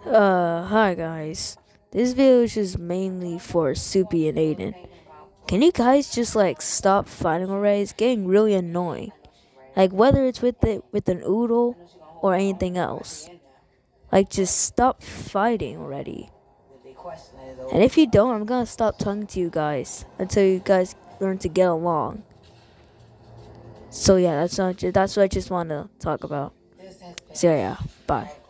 Hi guys. This video is just mainly for Soupy and Aiden. Can you guys just stop fighting already? It's getting really annoying. Like whether it's with an oodle or anything else. Like just stop fighting already. And if you don't, I'm gonna stop talking to you guys until you guys learn to get along. So yeah, that's what I just want to talk about. So yeah, bye.